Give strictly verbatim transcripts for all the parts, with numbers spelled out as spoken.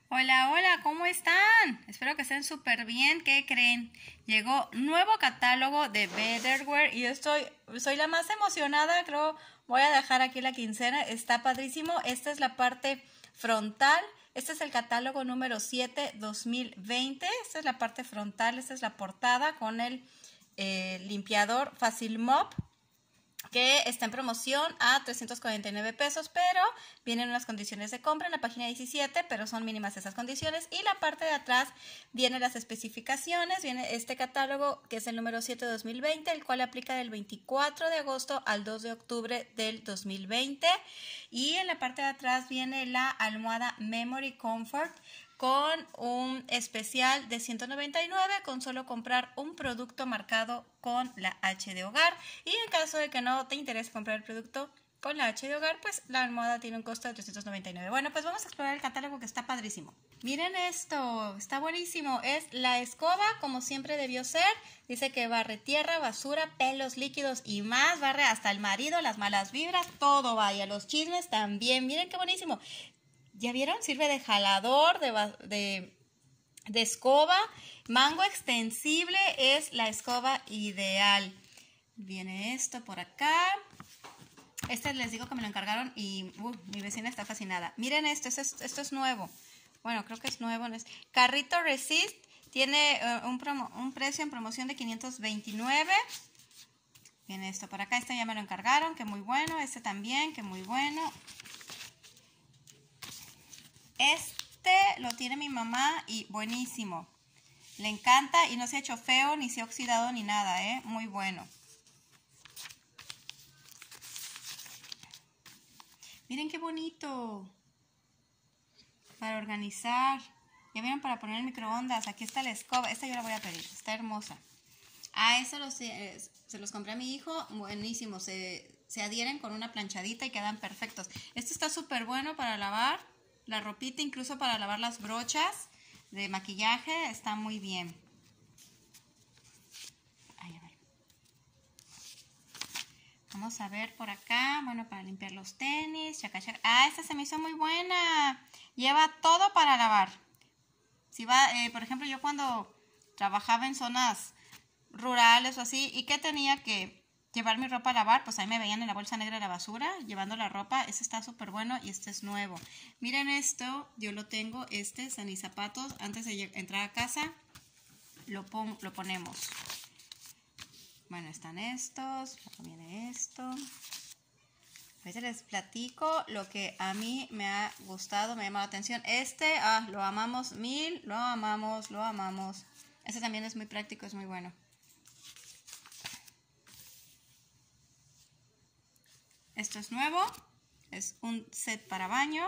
Hola, hola, ¿cómo están? Espero que estén súper bien. ¿Qué creen? Llegó nuevo catálogo de Betterware y estoy, soy la más emocionada. Creo, voy a dejar aquí la quincena. Está padrísimo. Esta es la parte frontal. Este es el catálogo número siete dos mil veinte. Esta es la parte frontal. Esta es la portada con el eh, limpiador Fácil Mop, que está en promoción a trescientos cuarenta y nueve pesos, pero vienen unas condiciones de compra en la página diecisiete, pero son mínimas esas condiciones. Y la parte de atrás vienen las especificaciones, viene este catálogo que es el número siete dos mil veinte, el cual aplica del veinticuatro de agosto al dos de octubre del dos mil veinte. Y en la parte de atrás viene la almohada Memory Comfort con un especial de ciento noventa y nueve con solo comprar un producto marcado con la H de hogar. Y en caso de que no te interese comprar el producto con la H de hogar, pues la almohada tiene un costo de trescientos noventa y nueve. Bueno, pues vamos a explorar el catálogo, que está padrísimo. Miren esto, está buenísimo. Es la escoba como siempre debió ser. Dice que barre tierra, basura, pelos líquidos y más. Barre hasta el marido, las malas vibras, todo vaya. Los chismes también. Miren qué buenísimo. ¿Ya vieron? Sirve de jalador, de, de, de escoba. Mango extensible, es la escoba ideal. Viene esto por acá. Este les digo que me lo encargaron y uh, mi vecina está fascinada. Miren esto, esto es, esto es nuevo. Bueno, creo que es nuevo. ¿No es? Carrito Resist tiene uh, un, promo, un precio en promoción de quinientos veintinueve. Viene esto por acá. Este ya me lo encargaron, que muy bueno. Este también, que muy bueno. Este lo tiene mi mamá y buenísimo. Le encanta y no se ha hecho feo, ni se ha oxidado, ni nada, ¿eh? Muy bueno. Miren qué bonito. Para organizar. Ya vieron, para poner el microondas. Aquí está la escoba. Esta yo la voy a pedir. Está hermosa. Ah, eso los, eh, se los compré a mi hijo. Buenísimo. Se, se adhieren con una planchadita y quedan perfectos. Este está súper bueno para lavar la ropita, incluso para lavar las brochas de maquillaje. Está muy bien. Ay, a ver. Vamos a ver por acá. Bueno, para limpiar los tenis. Chaca, chaca. Ah, esta se me hizo muy buena. Lleva todo para lavar. Si va, eh, por ejemplo, yo cuando trabajaba en zonas rurales o así, y que tenía que llevar mi ropa a lavar, pues ahí me veían en la bolsa negra de la basura, llevando la ropa. Este está súper bueno y este es nuevo. Miren esto, yo lo tengo, este, Sanis Zapatos. Antes de entrar a casa, lo, pon, lo ponemos. Bueno, están estos, luego viene esto. A veces les platico lo que a mí me ha gustado, me ha llamado la atención. Este, ah, lo amamos mil, lo amamos, lo amamos. Este también es muy práctico, es muy bueno. Esto es nuevo, es un set para baño.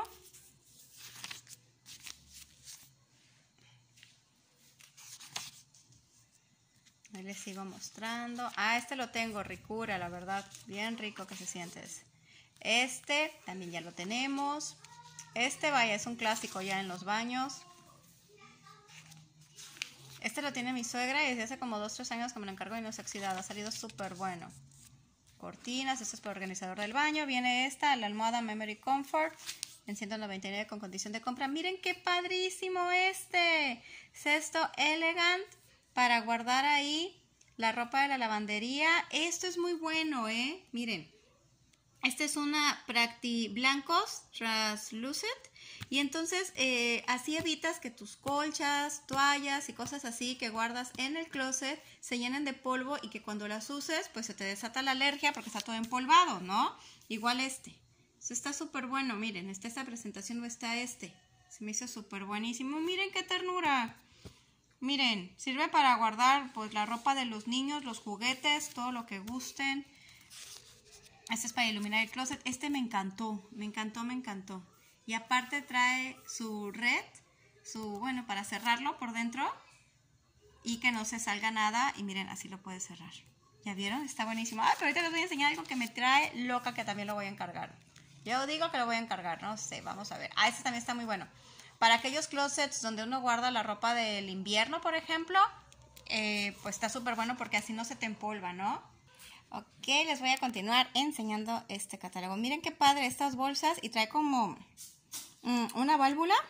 Ahí les sigo mostrando. Ah, este lo tengo, ricura, la verdad, bien rico que se siente ese. Este también ya lo tenemos. Este, vaya, es un clásico ya en los baños. Este lo tiene mi suegra y desde hace como dos o tres años que me lo encargo y no se ha oxidado. Ha salido súper bueno. Cortinas, esto es para organizador del baño. Viene esta, la almohada Memory Comfort en ciento noventa y nueve con condición de compra. Miren qué padrísimo este. Cesto Elegant para guardar ahí la ropa de la lavandería. Esto es muy bueno, ¿eh? Miren. Este es una Practi Blancos Translucent. Y entonces eh, así evitas que tus colchas, toallas y cosas así que guardas en el closet se llenen de polvo y que cuando las uses pues se te desata la alergia porque está todo empolvado, ¿no? Igual este. Este está súper bueno, miren, está esta presentación o está este. Se me hizo súper buenísimo. Miren qué ternura. Miren, sirve para guardar pues la ropa de los niños, los juguetes, todo lo que gusten. Este es para iluminar el closet. Este me encantó, me encantó, me encantó. Y aparte trae su red, su, bueno, para cerrarlo por dentro y que no se salga nada. Y miren, así lo puedes cerrar. ¿Ya vieron? Está buenísimo. Ah, pero ahorita les voy a enseñar algo que me trae loca, que también lo voy a encargar. Yo digo que lo voy a encargar, no sé, vamos a ver. Ah, este también está muy bueno. Para aquellos closets donde uno guarda la ropa del invierno, por ejemplo, eh, pues está súper bueno porque así no se te empolva, ¿no? Ok, les voy a continuar enseñando este catálogo. Miren qué padre estas bolsas y trae como mm, una válvula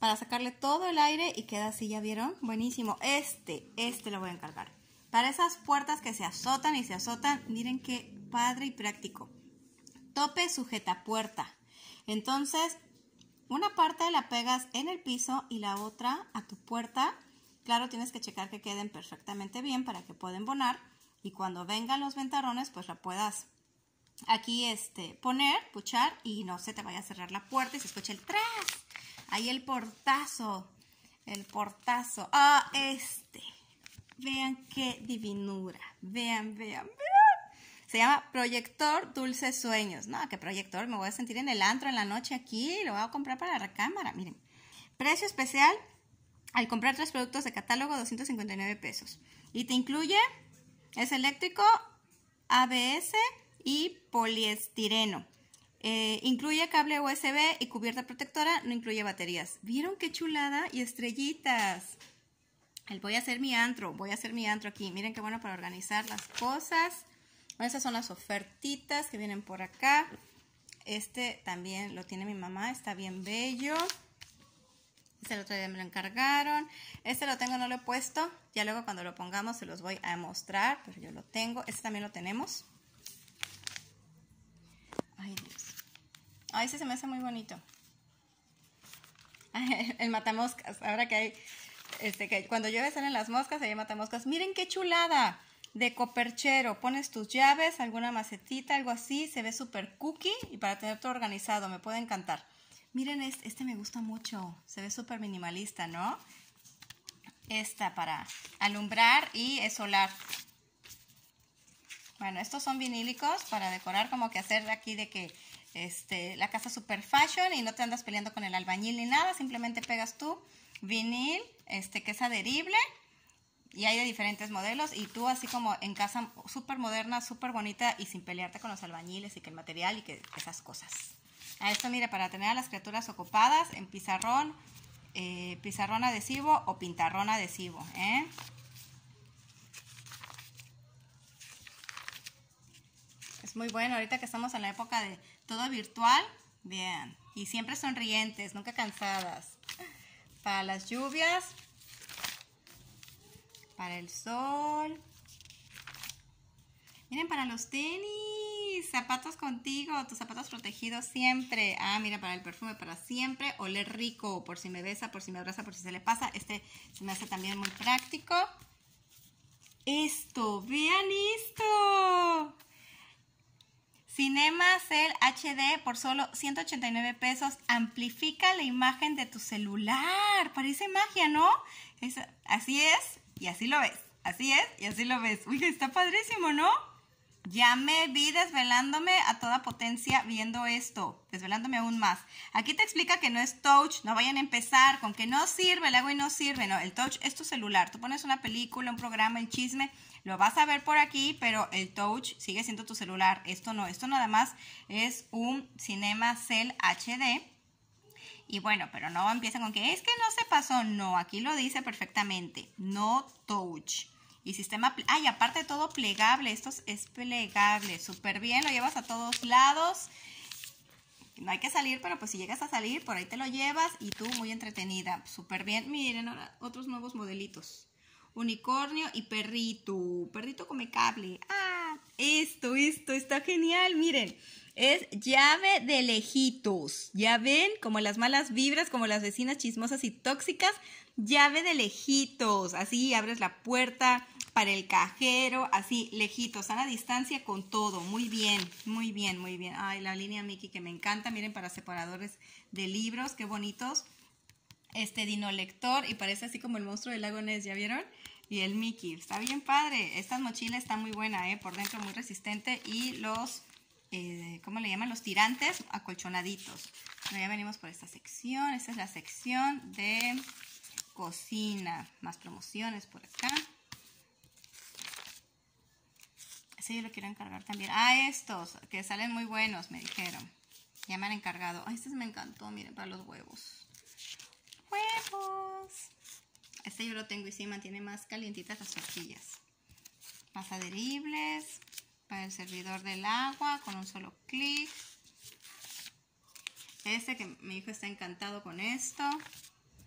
para sacarle todo el aire y queda así, ¿ya vieron? Buenísimo. Este, este lo voy a encargar. Para esas puertas que se azotan y se azotan, miren qué padre y práctico. Tope sujeta puerta. Entonces, una parte la pegas en el piso y la otra a tu puerta. Claro, tienes que checar que queden perfectamente bien para que pueda embonar. Y cuando vengan los ventarrones, pues la puedas aquí este, poner, puchar y no se te vaya a cerrar la puerta y se escucha el tras. Ahí el portazo. El portazo. Ah, este. Vean qué divinura. Vean, vean, vean. Se llama Proyector Dulces Sueños. No, ¿qué proyector? Me voy a sentir en el antro en la noche aquí. Lo voy a comprar para la recámara. Miren. Precio especial al comprar tres productos de catálogo, doscientos cincuenta y nueve pesos. Y te incluye, es eléctrico, A B S y poliestireno. Eh, incluye cable U S B y cubierta protectora, no incluye baterías. ¿Vieron qué chulada? Y estrellitas. El voy a hacer mi antro, voy a hacer mi antro aquí. Miren qué bueno para organizar las cosas. Bueno, esas son las ofertitas que vienen por acá. Este también lo tiene mi mamá, está bien bello. Este el otro día me lo encargaron. Este lo tengo, no lo he puesto. Ya luego cuando lo pongamos se los voy a mostrar, pero yo lo tengo. Este también lo tenemos. Ay, Dios. Ay, ese se me hace muy bonito. El matamoscas. Ahora que hay, este, que cuando llueve salen las moscas, ahí hay matamoscas. Miren qué chulada. De coperchero. Pones tus llaves, alguna macetita, algo así. Se ve súper cookie y para tener todo organizado. Me puede encantar. Miren, este, este me gusta mucho. Se ve súper minimalista, ¿no? Esta para alumbrar y es solar. Bueno, estos son vinílicos para decorar, como que hacer aquí de que este, la casa super fashion y no te andas peleando con el albañil ni nada. Simplemente pegas tu vinil, este, que es adherible y hay de diferentes modelos. Y tú así como en casa súper moderna, súper bonita y sin pelearte con los albañiles y que el material y que esas cosas. A esto, mire, para tener a las criaturas ocupadas en pizarrón, eh, pizarrón adhesivo o pintarrón adhesivo, ¿eh? Es muy bueno, ahorita que estamos en la época de todo virtual, bien, y siempre sonrientes, nunca cansadas. Para las lluvias, para el sol. Miren, para los tenis, zapatos contigo, tus zapatos protegidos siempre. Ah, mira, para el perfume, para siempre. Oler rico, por si me besa, por si me abraza, por si se le pasa. Este se me hace también muy práctico. Esto, vean esto. Cinema Cell H D por solo ciento ochenta y nueve pesos. Amplifica la imagen de tu celular. Parece magia, ¿no? Es, así es y así lo ves. Así es y así lo ves. Uy, está padrísimo, ¿no? Ya me vi desvelándome a toda potencia viendo esto, desvelándome aún más. Aquí te explica que no es touch, no vayan a empezar con que no sirve, el agua y no sirve. No, el touch es tu celular. Tú pones una película, un programa, el chisme, lo vas a ver por aquí, pero el touch sigue siendo tu celular. Esto no, esto nada más es un Cinema Cell H D. Y bueno, pero no empiezan con que es que no se pasó. No, aquí lo dice perfectamente. No touch. Y sistema, ay, aparte de todo plegable, esto es plegable, súper bien, lo llevas a todos lados, no hay que salir, pero pues si llegas a salir, por ahí te lo llevas y tú muy entretenida, súper bien. Miren, ahora otros nuevos modelitos, unicornio y perrito, perrito come cable, ah, esto, esto, está genial, miren. Es llave de lejitos, ya ven, como las malas vibras, como las vecinas chismosas y tóxicas, llave de lejitos, así abres la puerta para el cajero, así lejitos, a la distancia con todo, muy bien, muy bien, muy bien. Ay, la línea Mickey que me encanta, miren, para separadores de libros, qué bonitos. Este dino lector y parece así como el monstruo del lago Ness, ¿ya vieron? Y el Mickey, está bien padre, esta mochila está muy buena, ¿eh? Por dentro muy resistente y los... Eh, ¿cómo le llaman? Los tirantes acolchonaditos. Bueno, ya venimos por esta sección. Esta es la sección de cocina. Más promociones por acá. Ese yo lo quiero encargar también. Ah, estos, que salen muy buenos, me dijeron. Ya me han encargado. Ah, este me encantó, miren, para los huevos. ¡Huevos! Este yo lo tengo y sí mantiene más calientitas las tortillas. Más adheribles. Para el servidor del agua con un solo clic. Este que mi hijo está encantado con esto.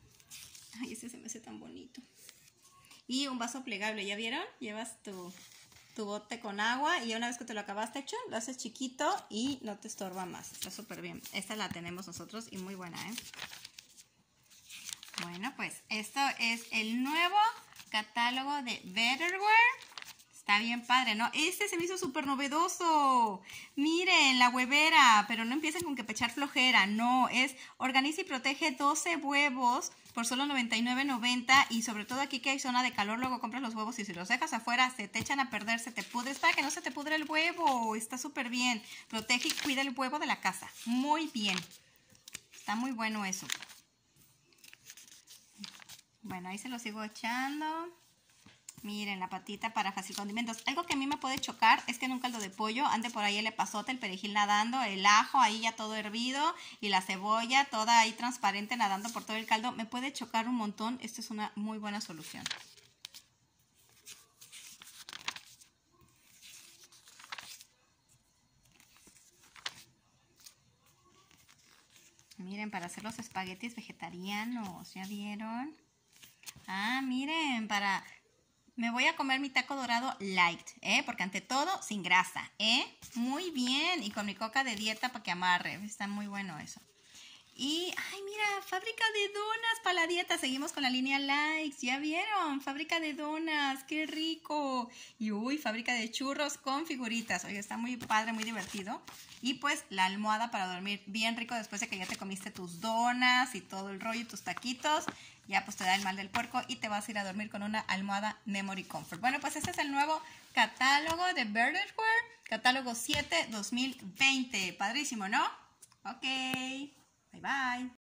Ay, ese se me hace tan bonito. Y un vaso plegable, ¿ya vieron? Llevas tu, tu bote con agua y una vez que te lo acabaste hecho, lo haces chiquito y no te estorba más. Está súper bien. Esta la tenemos nosotros y muy buena, ¿eh? Bueno, pues esto es el nuevo catálogo de Betterware. Está bien padre, ¿no? Este se me hizo súper novedoso. Miren, la huevera, pero no empiecen con que pechar flojera. No, es organiza y protege doce huevos por solo noventa y nueve noventa. Y sobre todo aquí que hay zona de calor, luego compras los huevos y si los dejas afuera se te echan a perder, se te pudre. Es para que no se te pudre el huevo. Está súper bien. Protege y cuida el huevo de la casa. Muy bien. Está muy bueno eso. Bueno, ahí se lo sigo echando. Miren, la patita para fácil condimentos. Algo que a mí me puede chocar es que en un caldo de pollo ande por ahí el epazote, el perejil nadando, el ajo ahí ya todo hervido y la cebolla toda ahí transparente nadando por todo el caldo. Me puede chocar un montón. Esta es una muy buena solución. Miren, para hacer los espaguetis vegetarianos, ¿ya vieron? Ah, miren, para... Me voy a comer mi taco dorado light, ¿eh? Porque ante todo, sin grasa, ¿eh? Muy bien. Y con mi coca de dieta para que amarre. Está muy bueno eso. Y, ay, mira, fábrica de donas para la dieta. Seguimos con la línea likes. ¿Ya vieron? Fábrica de donas. ¡Qué rico! Y, uy, fábrica de churros con figuritas. Oye, está muy padre, muy divertido. Y, pues, la almohada para dormir bien rico después de que ya te comiste tus donas y todo el rollo y tus taquitos. Ya, pues, te da el mal del puerco y te vas a ir a dormir con una almohada Memory Comfort. Bueno, pues, este es el nuevo catálogo de Betterware. Catálogo siete dos mil veinte. Padrísimo, ¿no? Ok. Bye bye.